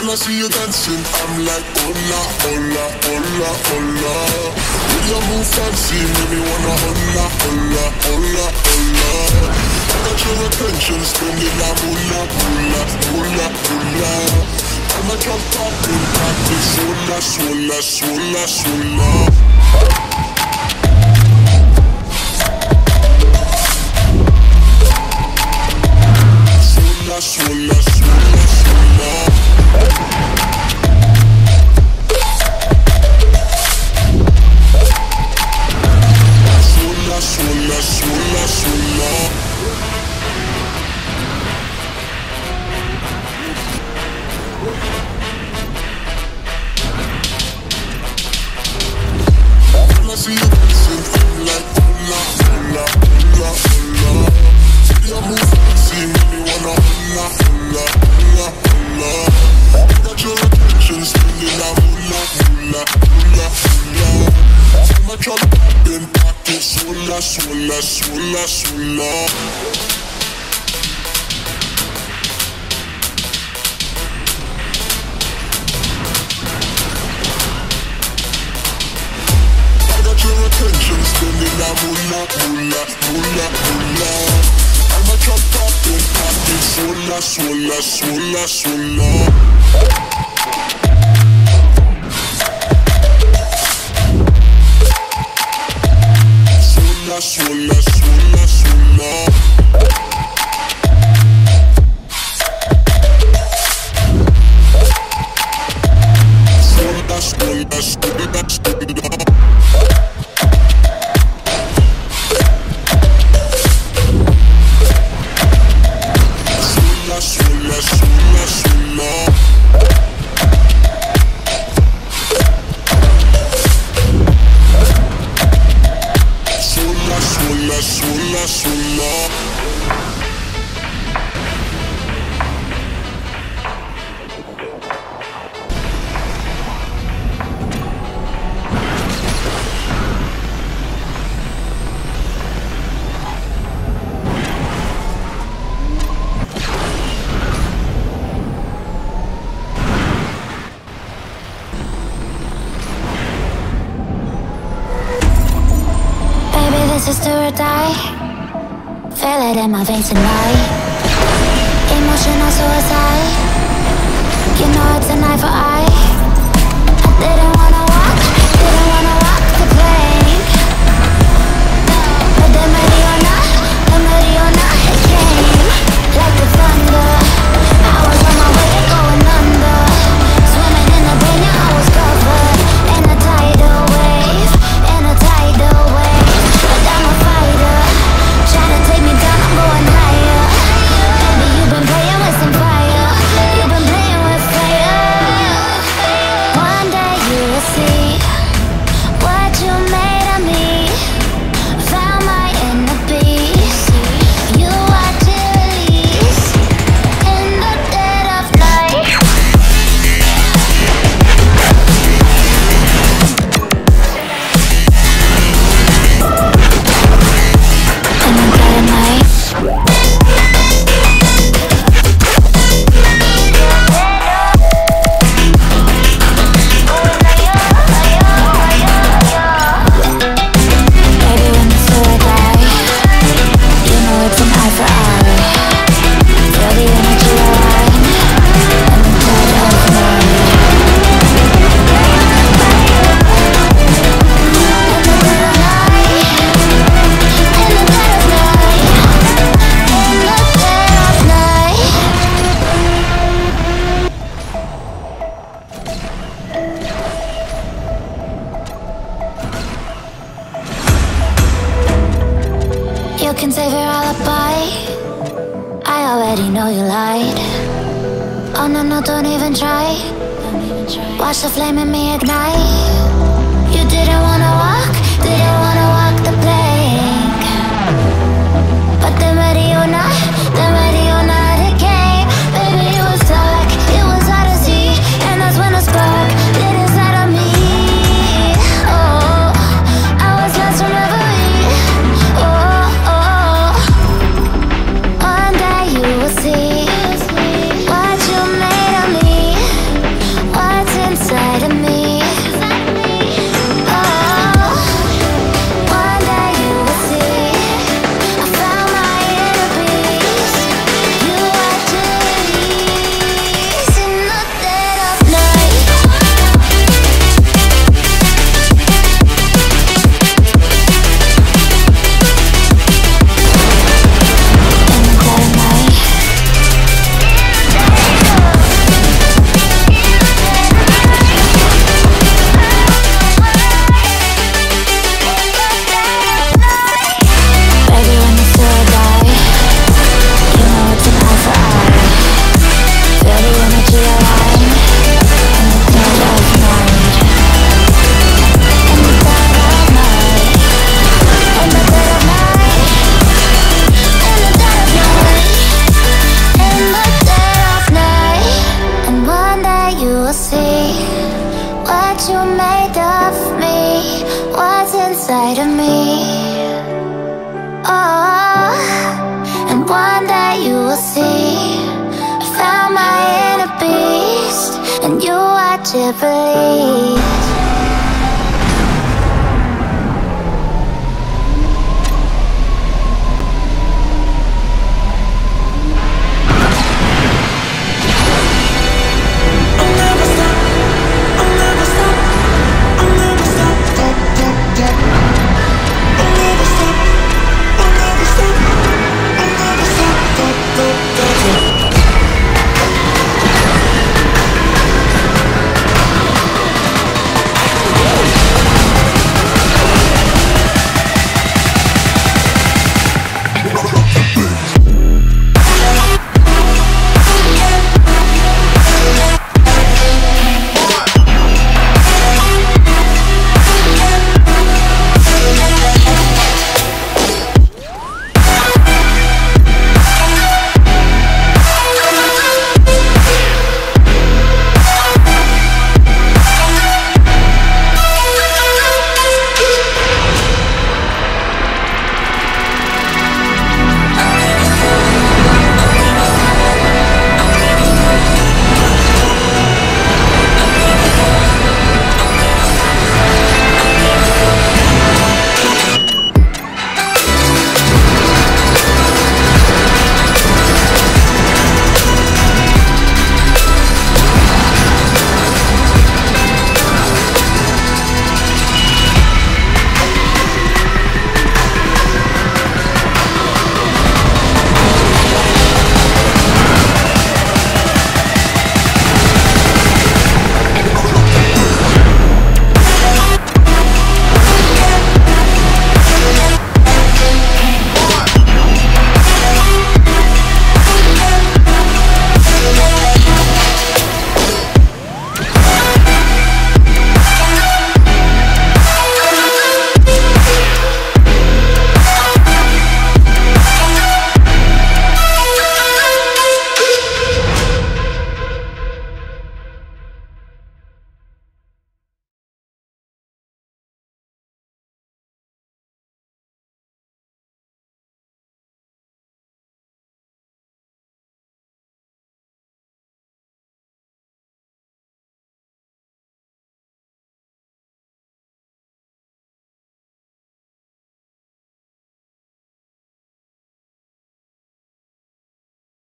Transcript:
I see you dancing, I'm like, hola, hola, hola, hola. When you move fancy, make me wanna hola, hola, hola, hola. I got your attention, spending that moolah, moolah, moolah, moolah. I'm a drop top in practice, hola, swola, swola, swola. Swola, swola, swola, swola. Swola, swola, swola. When I see you dancing, I'm like, hola, hola, hola, hola. You move fancy, make me wanna hola, hola, hola, hola. I got your attention, spending that moolah, moolah, moolah, moolah. I'm a drop top in pocket, swola, swola, swola, swola. Your attention, spending that moolah, moolah, moolah, moolah. I'm a drop top in pocket, swola, swola, swola, swola. Swola, swola, swola, swola. Swola, swola, swola, swola. Swola, swola, swola. Swola, swola, swola, swola. This is do or die. Feel it in my veins tonight. Emotional suicide. You know it's an eye for eye. I didn't wanna walk the plank. But then Mariona, it came like the thunder. I was on my way to going under. Swimming in the pain, I was covered in a tidal wave, in a tidal wave. I'm a fighter, trying to take me down, I'm going higher. Baby, you've been playing with some fire. You've been playing with fire. One day you will see what you made of me. Found my inner peace. You watch it release in the dead of night. You can save your alibi. I already know you lied. Oh no, no, don't even try. Watch the flame in me ignite. You didn't wanna walk the plank. But then Mariona, it came. Baby, it was dark, it was hard to see. And that's when a spark lit inside of me. Oh, I was lost from reverie. Oh, one day you will see what you made of me. to believe